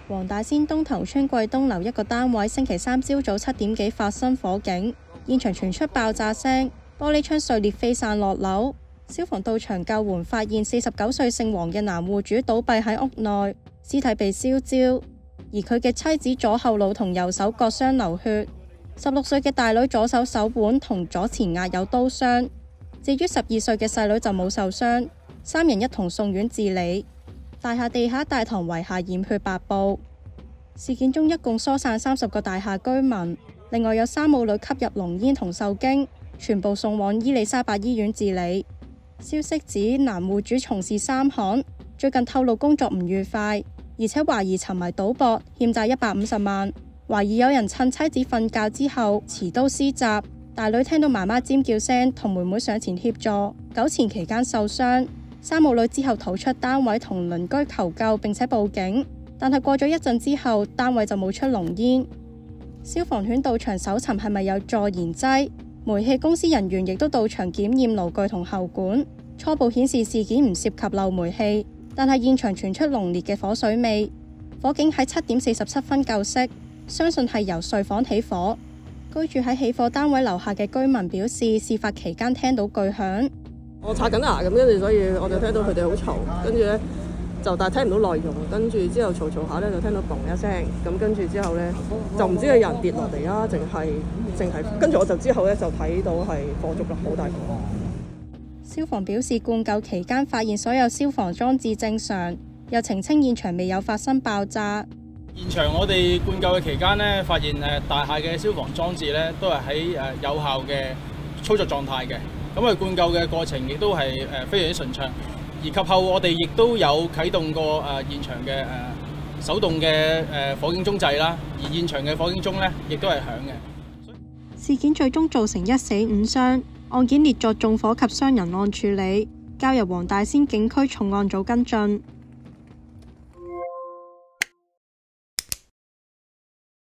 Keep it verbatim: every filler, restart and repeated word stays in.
黃大仙東頭村貴東樓一個單位星期三朝早七點幾發生火警，現場傳出爆炸聲，玻璃窗碎裂飛散落樓。消防到場救援，發現四十九歲姓黃嘅男戶主倒斃喺屋內，屍體被燒焦，而佢嘅妻子左後腦同右手割傷流血，十六歲嘅大女左手手腕同左前額有刀傷，至於十二歲嘅細女就冇受傷，三人一同送院治理。大廈地下大堂遺下染血白布。事件中一共疏散三十個大廈居民，另外有三母女吸入濃煙同受驚，全部送往伊利沙伯醫院治理。消息指男戶主從事三行，最近透露工作唔愉快，而且懷疑沉迷賭博，欠債一百五十萬，懷疑有人趁妻子瞓覺之後持刀施襲。大女聽到媽媽尖叫聲，同妹妹上前協助，糾纏期間受傷。三母女之後逃出單位同鄰居求救並且報警，但係過咗一陣之後，單位就冒出濃煙。消防犬到場搜尋係咪有助燃劑，煤氣公司人員亦都到場檢驗爐具同喉管，初步顯示事件唔涉及漏煤氣，但係現場傳出濃烈嘅火水味。火警喺七點四十七分救熄，相信係由睡房起火。居住喺起火單位樓下嘅居民表示，事發期間聽到巨響。 我刷緊牙咁，跟住所以我就聽到佢哋好嘈，跟住咧就但係聽唔到內容，跟住之後嘈嘈下咧就聽到嘣一聲，咁跟住之後咧就唔知係人跌落嚟啊，淨係淨係跟住我就之後咧就睇到係火燭啦，好大火。 消防表示灌救期間發現所有消防裝置正常，又澄清現場未有發生爆炸。 現場我哋灌救嘅期間呢，發現誒大廈嘅消防裝置咧都係喺誒有效嘅操作狀態嘅。咁佢灌救嘅過程亦都係誒非常之順暢，而及後我哋亦都有啟動過誒現場嘅誒手動嘅誒火警鐘掣啦，而現場嘅火警鐘咧亦都係響嘅。 事件最終造成一死五傷，案件列作縱火及傷人案處理，交由黃大仙警區重案組跟進。